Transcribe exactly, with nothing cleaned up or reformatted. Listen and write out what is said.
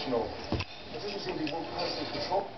professional. There doesn't seem to be one person in control.